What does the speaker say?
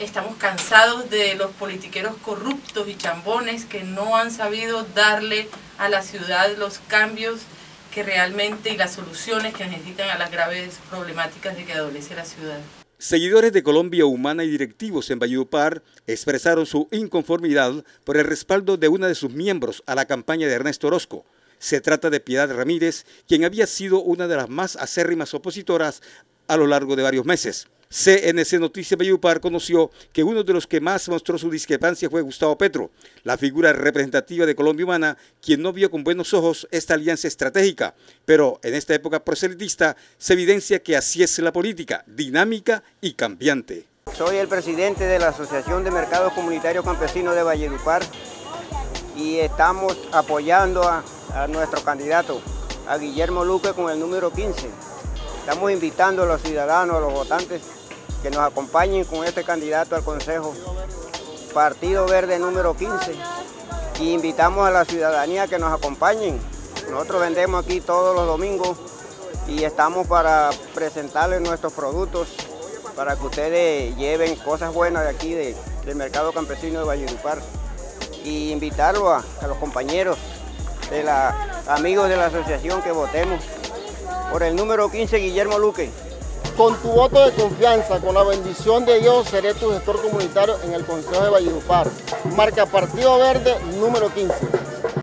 Estamos cansados de los politiqueros corruptos y chambones que no han sabido darle a la ciudad los cambios que realmente y las soluciones que necesitan a las graves problemáticas de que adolece la ciudad. Seguidores de Colombia Humana y directivos en Valledupar expresaron su inconformidad por el respaldo de una de sus miembros a la campaña de Ernesto Orozco. Se trata de Piedad Ramírez, quien había sido una de las más acérrimas opositoras a lo largo de varios meses. CNC Noticias Valledupar conoció que uno de los que más mostró su discrepancia fue Gustavo Petro, la figura representativa de Colombia Humana, quien no vio con buenos ojos esta alianza estratégica. Pero en esta época proselitista se evidencia que así es la política, dinámica y cambiante. Soy el presidente de la Asociación de Mercados Comunitarios Campesinos de Valledupar y estamos apoyando a nuestro candidato, a Guillermo Luque, con el número 15. Estamos invitando a los ciudadanos, a los votantes, que nos acompañen con este candidato al Consejo, Partido Verde número 15, y invitamos a la ciudadanía que nos acompañen. Nosotros vendemos aquí todos los domingos y estamos para presentarles nuestros productos, para que ustedes lleven cosas buenas de aquí, del mercado campesino de Valledupar, y invitarlos a los compañeros, amigos de la asociación, que votemos por el número 15, Guillermo Luque. Con tu voto de confianza, con la bendición de Dios, seré tu gestor comunitario en el Consejo de Valledupar. Marca Partido Verde número 15.